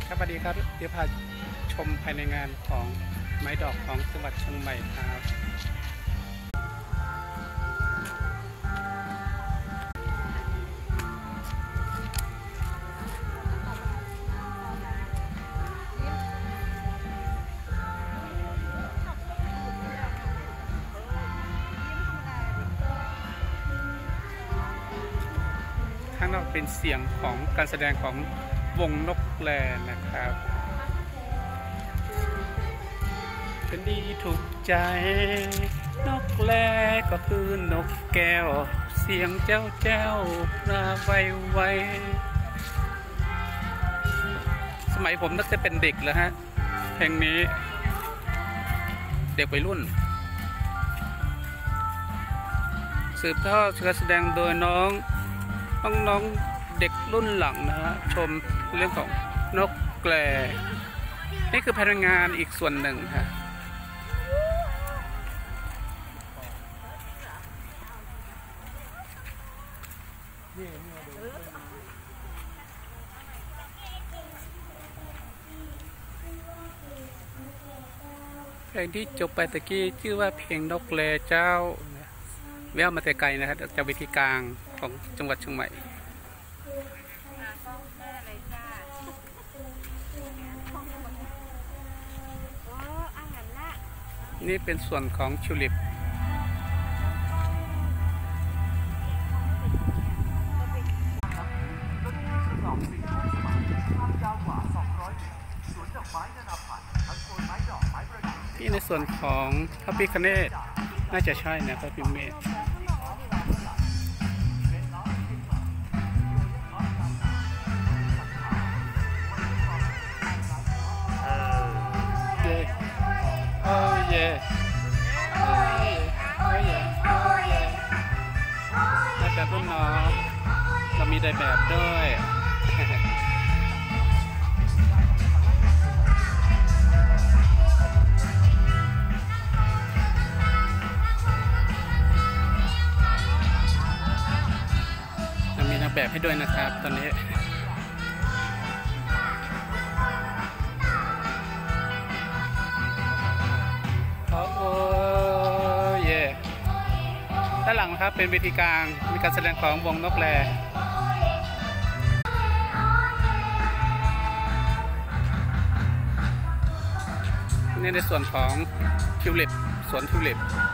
ครับสวัสดีครับเดี๋ยวพาชมภายในงานของไม้ดอกของจังหวัดเชียงใหม่ครับข้างนอกเป็นเสียงของการแสดงของวงนกแลนะครับเป็นดีถูกใจนกแลก็คือนกแก้วเสียงเจ้าเจ้าน่าไวไวสมัยผมนักจะเป็นเด็กแล้วฮะเพลงนี้เด็กวัยรุ่นสืบทอดการแสดงโดยน้องเด็กรุ่นหลังนะฮะชมเรื่องของนกแกลนี่คือพนักงานอีกส่วนหนึ่งฮะเพลงที่จบไปตะกี้ชื่อว่าเพลงนกแลเจ้าแววมาแต่ไกลนะครับจากเวทีกลางของจังหวัดเชียงใหม่นี่เป็นส่วนของทิวลิปที่ในส่วนของพระพิฆเนศน่าจะใช่นะพระพิฆเนศแบบรุ่นน้องเรามีได้แบบด้วยเรามีนักแบบให้ด้วยนะครับตอนนี้ด้านหลังนะครับเป็นเวทีกลางมีการแสดงของวงนกแลนี่ในส่วนของทิวลิปสวนทิวลิป